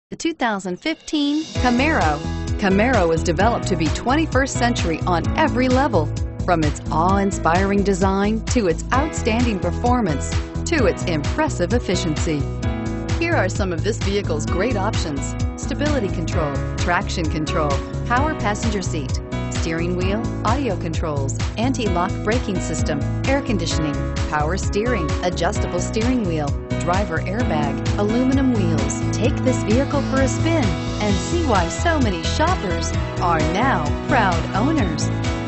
The 2015 Camaro. Camaro was developed to be 21st century on every level, from its awe-inspiring design to its outstanding performance to its impressive efficiency. Here are some of this vehicle's great options: stability control, traction control, power passenger seat, steering wheel audio controls, anti-lock braking system, air conditioning, power steering, adjustable steering wheel, driver airbag, aluminum wheels. Take this vehicle for a spin and see why so many shoppers are now proud owners.